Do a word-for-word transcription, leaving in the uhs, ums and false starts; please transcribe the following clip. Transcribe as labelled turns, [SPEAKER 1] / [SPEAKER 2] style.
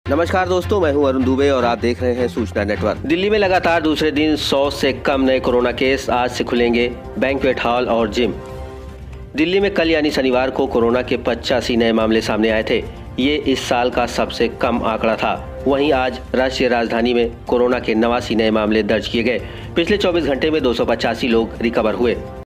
[SPEAKER 1] नमस्कार दोस्तों, मैं हूं अरुण दुबे और आप देख रहे हैं सूचना नेटवर्क। दिल्ली में लगातार दूसरे दिन सौ से कम नए कोरोना केस। आज से खुलेंगे बैंक्वेट हॉल और जिम। दिल्ली में कल यानी शनिवार को कोरोना के पचासी नए मामले सामने आए थे। ये इस साल का सबसे कम आंकड़ा था। वहीं आज राष्ट्रीय राजधानी में कोरोना के नवासी नए मामले दर्ज किए गए। पिछले चौबीस घंटे में दो सौ पचासी लोग रिकवर हुए।